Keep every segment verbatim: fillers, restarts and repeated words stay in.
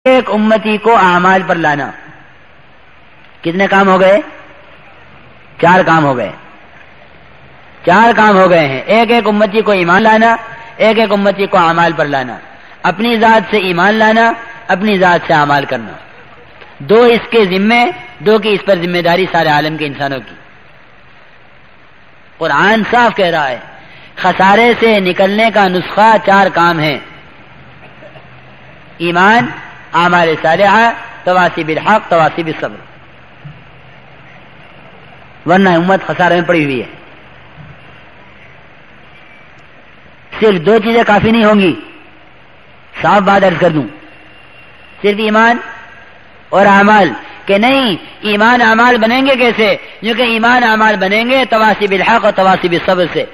ایک امتی کو اعمال پر لانا. کتنے کام ہو گئے؟ چار کام ہو گئے. چار کام ہو گئے ہیں. ایک ایک امتی کو ایمان لانا، ایک ایک امتی کو اعمال پر لانا، اپنی ذات سے ایمان لانا، اپنی ذات سے اعمال کرنا. دو اس کے ذمے، دو کی اس پر ذمہ داری سارے عالم کے انسانوں کی. قرآن صاف کہہ رہا ہے خسارے سے نکلنے کا نسخہ چار کام ہیں: ایمان، اعمال صالحہ، تواصی بالحق، تواصی بالصبر. ورنہ امت خسارے میں پڑی ہوئی ہے. صرف دو چیزیں کافی نہیں ہوں گی. صاف بات عرض کر دوں، صرف ایمان اور اعمال کہ نہیں. ایمان اعمال بنیں گے کیسے؟ کیونکہ ایمان اعمال بنیں گے تواصی بالحق اور تواصی بالصبر سے.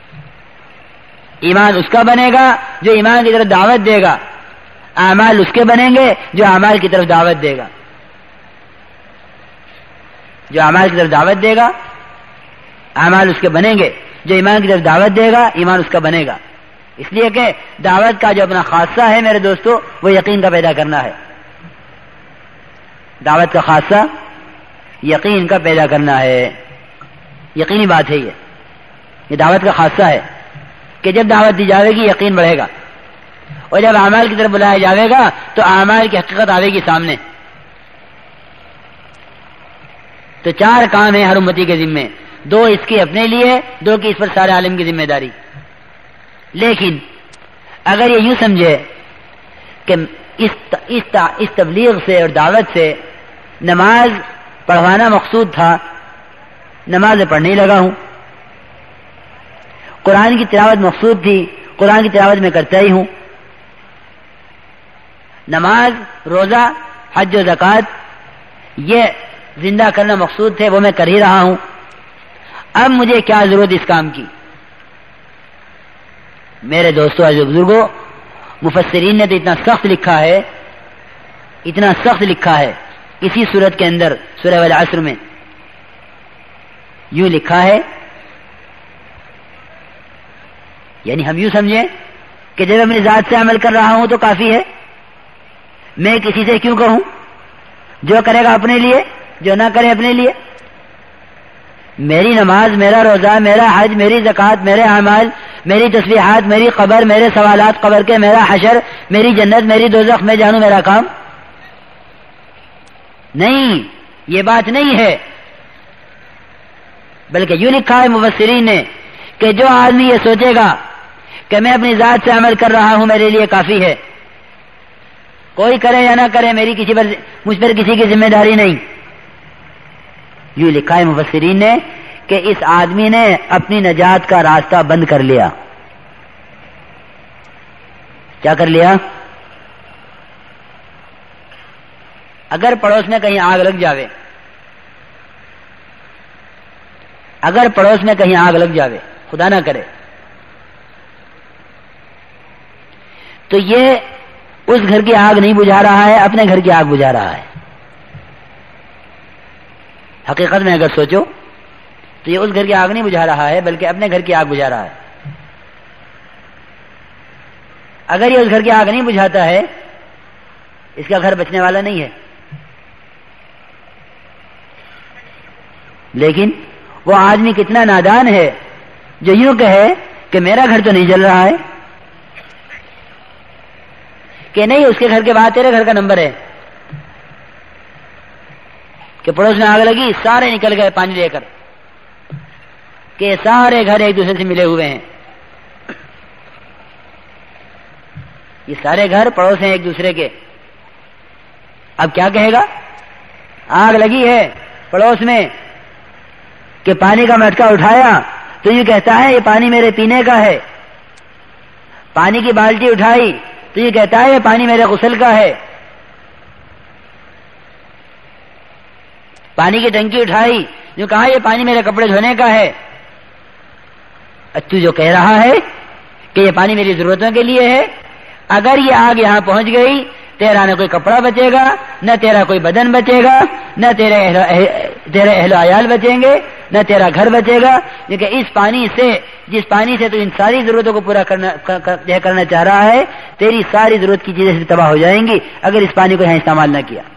ایمان اس کا بنے گا جو ایمان کی طرف دعوت دے گا، اعمال اس کے بنیں گے جو اعمال کی طرف دعوت دے گا. جو اعمال کی طرف دعوت دے گا، اعمال اس کے بنیں گے. جو ایمان کی طرف دعوت دے گا، ایمان اس کا بنے گا. اس لیے کہ دعوت کا جو اپنا خاصہ ہے میرے دوستو، وہ یقین کا پیدا کرنا ہے. دعوت کا خاصہ یقین کا پیدا کرنا ہے. یقینی بات ہے یہ یہ دعوت کا خاصہ ہے کہ جب دعوت دی جاوے گی یقین بڑھے گا، اور جب اعمال کی طرف بلایا جاوے گا تو اعمال کی حقیقت آئے گی سامنے. تو چار کام ہیں ہر امتی کے ذمے، دو اس کے اپنے لیے، دو کی اس پر سارے عالم کی ذمہ داری. لیکن اگر یہ یوں سمجھے کہ اس اس تبلیغ سے اور دعوت سے نماز پڑھوانا مقصود تھا، نماز پڑھنے لگا ہوں، قرآن کی تلاوت مقصود تھی، قرآن کی تلاوت میں کرتا ہی ہوں، نماز، روزہ، حج و زکوٰۃ یہ زندہ کرنا مقصود تھے، وہ میں کر ہی رہا ہوں. اب مجھے کیا ضرورت اس کام کی؟ میرے دوستو عزیز بزرگوں، مفسرین نے تو اتنا سخت لکھا ہے، اتنا سخت لکھا ہے اسی سورت کے اندر، سورہ والعصر میں یوں لکھا ہے، یعنی ہم یوں سمجھیں کہ جب اپنی ذات سے عمل کر رہا ہوں تو کافی ہے. میں کسی سے کیوں کہوں؟ جو کرے گا اپنے لیے، جو نہ کرے اپنے لیے. میری نماز، میرا روزہ، میرا حج، میری زکوٰۃ، میرے اعمال، میری تسبیحات، میری قبر، میرے سوالات قبر کے، میرا حشر، میری جنت، میری دوزخ، میں جانوں میرا کام. نہیں، یہ بات نہیں ہے. بلکہ یوں لکھا ہے مفسرین نے کہ جو آدمی یہ سوچے گا کہ میں اپنی ذات سے عمل کر رہا ہوں، میرے لیے کافی ہے، کوئی کرے یا نہ کرے، میری کسی پر مجھ پر کسی کی ذمہ داری نہیں. یوں لکھا ہے مفسرین نے کہ اس آدمی نے اپنی نجات کا راستہ بند کر لیا. کیا کر لیا؟ اگر پڑوس میں کہیں آگ لگ جاوے، اگر پڑوس میں کہیں آگ لگ جاوے، خدا نہ کرے، تو یہ اس گھر کی آگ نہیں بجھا رہا ہے، اپنے گھر کی آگ بجھا رہا ہے. حقیقت میں اگر سوچو تو یہ اس گھر کی آگ نہیں بجھا رہا ہے، بلکہ اپنے گھر کی آگ بجھا رہا ہے. اگر یہ اس گھر کی آگ نہیں بجھاتا ہے، اس کا گھر بچنے والا نہیں ہے. لیکن وہ آدمی کتنا نادان ہے جو یوں کہے کہ میرا گھر تو نہیں جل رہا ہے، کہ نہیں اس کے گھر کے بعد تیرے گھر کا نمبر ہے، کہ پڑوس میں آگ لگی، سارے نکل گئے پانی لے کر، کہ سارے گھر ایک دوسرے سے ملے ہوئے ہیں. یہ سارے گھر پڑوس ہیں ایک دوسرے کے. اب کیا کہے گا؟ آگ لگی ہے پڑوس میں، کہ پانی کا مٹکا اٹھایا تو یہ کہتا ہے یہ پانی میرے پینے کا ہے. پانی کی بالٹی اٹھائی تو یہ کہتا ہے یہ پانی میرے غسل کا ہے. پانی کی ٹنکی اٹھائی، جو کہا یہ پانی میرے کپڑے دھونے کا ہے. تو جو کہہ رہا ہے کہ یہ پانی میری ضرورتوں کے لیے ہے، اگر یہ آگ یہاں پہنچ گئی، تیرا نہ کوئی کپڑا بچے گا، نہ تیرا کوئی بدن بچے گا، نہ تیرے اہل تیرے اہل و عیال بچیں گے، نہ تیرا گھر بچے گا، کیونکہ اس پانی سے، جس پانی سے تو ان ساری ضرورتوں کو پورا کرنا کرنا چاہ رہا ہے، تیری ساری ضرورت کی چیزیں تباہ ہو جائیں گی اگر اس پانی کو یہاں استعمال نہ کیا۔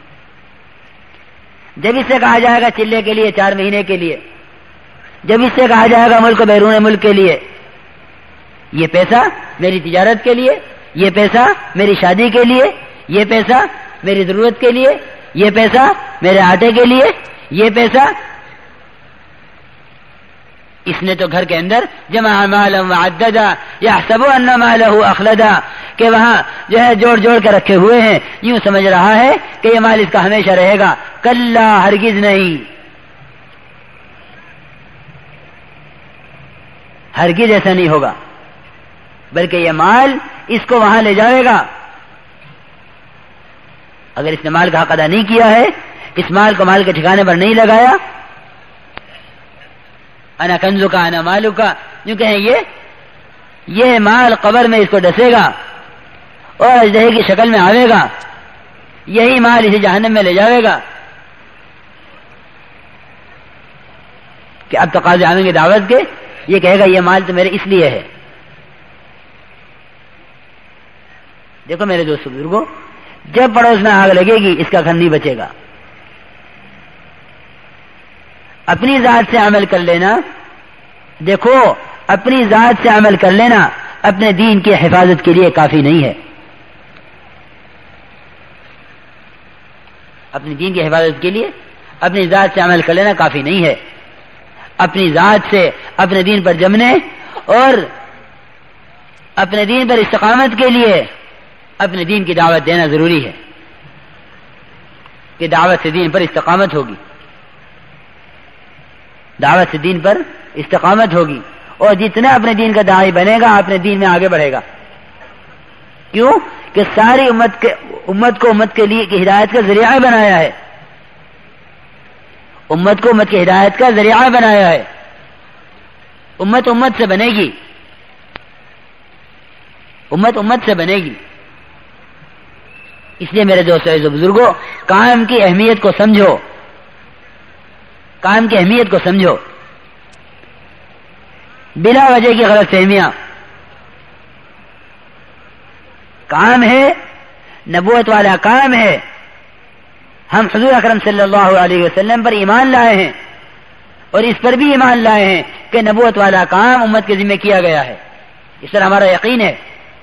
جب اس سے کہا جائے گا چلے کے لیے چار مہینے کے لیے، جب اس سے کہا جائے گا ملک و بیرون ملک کے لیے، یہ پیسہ میری تجارت کے لیے، یہ پیسہ میری شادی کے لیے، یہ پیسہ میری ضرورت کے لیے، یہ پیسہ میرے آٹے کے لیے، یہ پیسہ، اس نے تو گھر کے اندر جمع مالا وعددا یحسب ان مالہ اخلدا، کہ وہاں جو ہے جوڑ جوڑ کے رکھے ہوئے ہیں، یوں سمجھ رہا ہے کہ یہ مال اس کا ہمیشہ رہے گا۔ کلا، ہرگز نہیں، ہرگز ایسا نہیں ہوگا، بلکہ یہ مال اس کو وہاں لے جائے گا۔ اگر اس نے مال کا حق ادا نہیں کیا ہے، اس مال کو مال کے ٹھکانے پر نہیں لگایا، انا کنزو کا انا مالو کا، یوں کہیں یہ یہ مال قبر میں اس کو ڈسے گا اور اژدہے کی شکل میں آئے گا، یہی مال اسے جہنم میں لے جائے گا۔ کہ اب تقاضے آئیں گے دعوت کے، یہ کہے گا یہ مال تو میرے اس لیے ہے۔ دیکھو میرے دوست بزرگوں، جب پڑوس میں آگ لگے گی اس کا گھر نہیں بچے گا۔ اپنی ذات سے عمل کر لینا، دیکھو اپنی ذات سے عمل کر لینا اپنے دین کی حفاظت کے لیے کافی نہیں ہے۔ اپنی دین کی حفاظت کے لیے اپنی ذات سے عمل کر لینا کافی نہیں ہے۔ اپنی ذات سے اپنے دین پر جمنے اور اپنے دین پر استقامت کے لیے اپنے دین کی دعوت دینا ضروری ہے کہ دعوت سے دین پر استقامت ہوگی، دعوت سے دین پر استقامت ہوگی، اور جتنا اپنے دین کا داعی بنے گا اپنے دین میں آگے بڑھے گا۔ کیوں کہ ساری امت کے امت کو امت کے لیے کی ہدایت کا ذریعہ بنایا ہے، امت کو امت کی ہدایت کا ذریعہ بنایا ہے۔ امت امت سے بنے گی، امت امت سے بنے گی۔ اس لیے میرے دوستو عزیز و بزرگوں، کام کی اہمیت کو سمجھو، کام کی اہمیت کو سمجھو۔ بلا وجہ کی غلط فہمیاں، کام ہے نبوت والا کام ہے، ہم حضور اکرم صلی اللہ علیہ وسلم پر ایمان لائے ہیں اور اس پر بھی ایمان لائے ہیں کہ نبوت والا کام امت کے ذمہ کیا گیا ہے، اس پر ہمارا یقین ہے،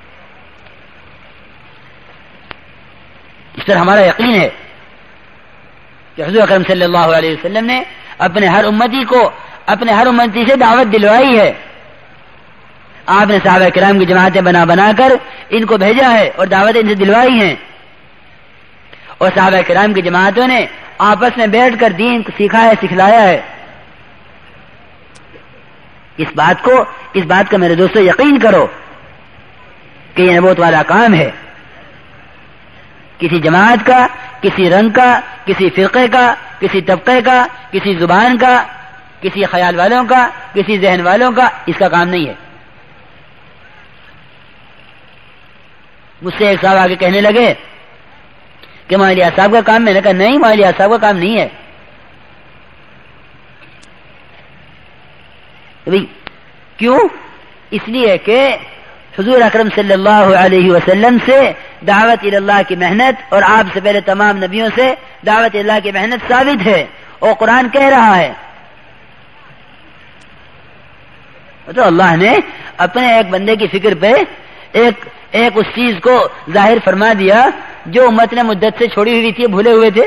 اس پر ہمارا یقین ہے کہ حضور اکرم صلی اللہ علیہ وسلم نے اپنے ہر امتی کو اپنے ہر امتی سے دعوت دلوائی ہے۔ آپ نے صحابہ کرام کی جماعتیں بنا بنا کر ان کو بھیجا ہے اور دعوتیں ان سے دلوائی ہیں، اور صحابہ کرام کی جماعتوں نے آپس میں بیٹھ کر دین کو سکھا ہے، سکھلایا ہے۔ اس بات کو اس بات کا میرے دوستو یقین کرو کہ یہ نبوت والا کام ہے۔ کسی جماعت کا، کسی رنگ کا، کسی فرقے کا، کسی طبقے کا، کسی زبان کا، کسی خیال والوں کا، کسی ذہن والوں کا اس کا کام نہیں ہے۔ مجھ سے ایک صاحب آگے کہنے لگے کہ مولانا صاحب کا کام، میں نے کہا نہیں، مولانا صاحب کا کام نہیں ہے۔ کیوں؟ اس لیے کہ حضور اکرم صلی اللہ علیہ وسلم سے دعوت اللہ کی محنت اور آپ سے پہلے تمام نبیوں سے دعوت اللہ کی محنت ثابت ہے، اور قرآن کہہ رہا ہے۔ تو اللہ نے اپنے ایک بندے کی فکر پہ ایک ایک اس چیز کو ظاہر فرما دیا جو امت نے مدت سے چھوڑی ہوئی تھی، بھولے ہوئے تھے۔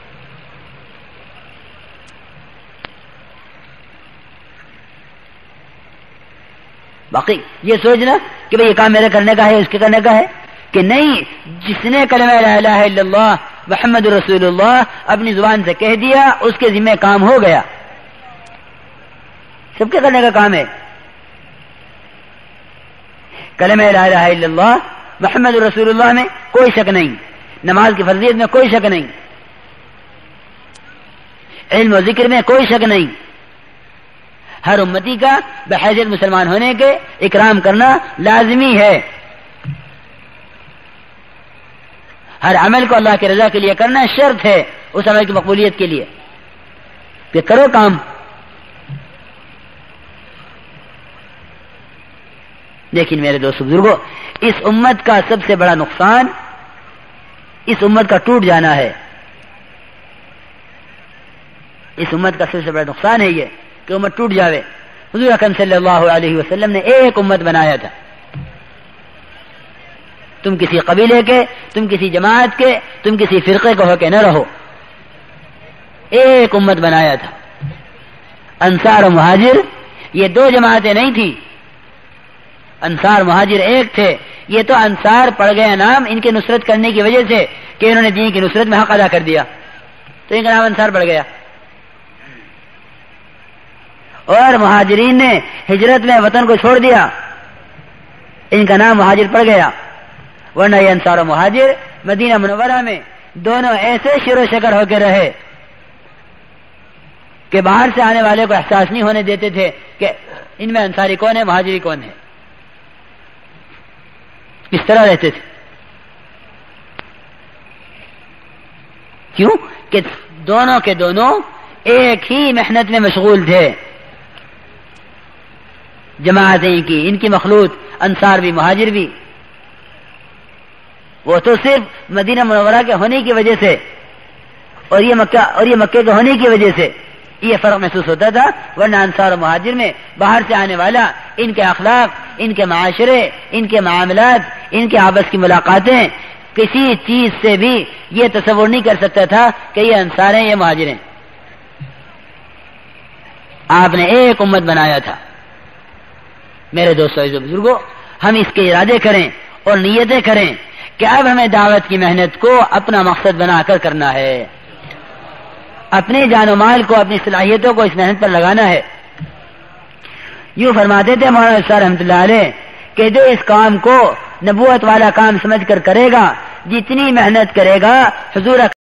باقی یہ سوچنا کہ بھئی یہ کام میرے کرنے کا ہے، اس کے کرنے کا ہے، کہ نہیں، جس نے کلمہ لا الہ الا اللہ محمد رسول اللہ اپنی زبان سے کہہ دیا اس کے ذمہ کام ہو گیا، سب کے کرنے کا کام ہے۔ کلمہ لا الہ الا اللہ محمد رسول اللہ میں کوئی شک نہیں، نماز کی فرضیت میں کوئی شک نہیں، علم و ذکر میں کوئی شک نہیں۔ ہر امتی کا بحیثیت مسلمان ہونے کے اکرام کرنا لازمی ہے، ہر عمل کو اللہ کی رضا کے لیے کرنا شرط ہے اس عمل کی مقبولیت کے لیے، کہ کرو کام لیکن میرے دوست بزرگوں، اس امت کا سب سے بڑا نقصان اس امت کا ٹوٹ جانا ہے. اس امت کا سب سے بڑا نقصان ہے یہ کہ امت ٹوٹ جاوے. حضور اکرم صلی اللہ علیہ وسلم نے ایک امت بنایا تھا. تم کسی قبیلے کے، تم کسی جماعت کے، تم کسی فرقے کو ہو کے نہ رہو. ایک امت بنایا تھا. انصار و مہاجر یہ دو جماعتیں نہیں تھی. انصار مہاجر ایک تھے. یہ تو انصار پڑ گیا نام ان کے نصرت کرنے کی وجہ سے کہ انہوں نے دین کی نصرت میں حق ادا کر دیا، تو ان کا نام انصار پڑ گیا. اور مہاجرین نے ہجرت میں وطن کو چھوڑ دیا، ان کا نام مہاجر پڑ گیا. ورنہ یہ انصار و مہاجر مدینہ منورہ میں دونوں ایسے شیر و شکر ہو کے رہے کہ باہر سے آنے والے کو احساس نہیں ہونے دیتے تھے کہ ان میں انصاری کون ہے، مہاجری کون ہے. اس طرح رہتے تھے. کیوں کہ دونوں کے دونوں ایک ہی محنت میں مشغول تھے. جماعتیں کی، ان کی مخلوط، انصار بھی مہاجر بھی. وہ تو صرف مدینہ منورہ کے ہونے کی وجہ سے اور یہ مکہ اور یہ مکے کے ہونے کی وجہ سے یہ فرق محسوس ہوتا تھا. ورنہ انصار و مہاجر میں باہر سے آنے والا ان کے اخلاق، ان کے معاشرے، ان کے معاملات، ان کے آپس کی ملاقاتیں، کسی چیز سے بھی یہ تصور نہیں کر سکتا تھا کہ یہ انصار ہیں، یہ مہاجر ہیں. آپ نے ایک امت بنایا تھا. میرے دوستو عزیزو بزرگوں، ہم اس کے ارادے کریں اور نیتیں کریں کہ اب ہمیں دعوت کی محنت کو اپنا مقصد بنا کر کرنا ہے. اپنے جان و مال کو، اپنی صلاحیتوں کو اس محنت پر لگانا ہے. یوں فرماتے تھے مولانا صاحب رحمۃ اللہ علیہ کہ جو اس کام کو نبوت والا کام سمجھ کر کرے گا، جتنی محنت کرے گا حضور